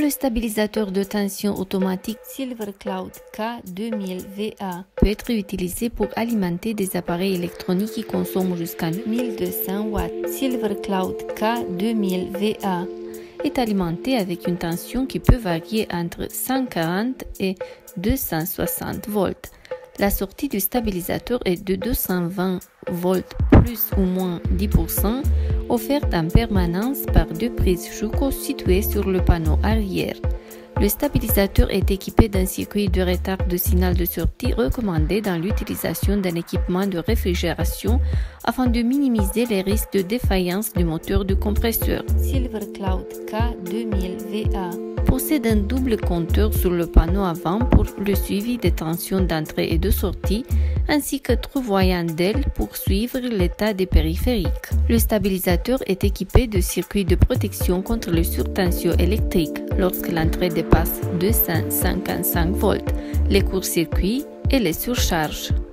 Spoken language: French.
Le stabilisateur de tension automatique SilverCloud K2000VA peut être utilisé pour alimenter des appareils électroniques qui consomment jusqu'à 1200 watts. SilverCloud K2000VA est alimenté avec une tension qui peut varier entre 140 et 260 volts. La sortie du stabilisateur est de 220 volts plus ou moins 10%, offerte en permanence par deux prises Schuko situées sur le panneau arrière. Le stabilisateur est équipé d'un circuit de retard de signal de sortie recommandé dans l'utilisation d'un équipement de réfrigération afin de minimiser les risques de défaillance du moteur de compresseur. SilverCloud K2000VA possède un double compteur sur le panneau avant pour le suivi des tensions d'entrée et de sortie, ainsi que 3 voyants d'ailes pour suivre l'état des périphériques. Le stabilisateur est équipé de circuits de protection contre les surtensions électriques lorsque l'entrée dépasse 255 volts, les courts-circuits et les surcharges.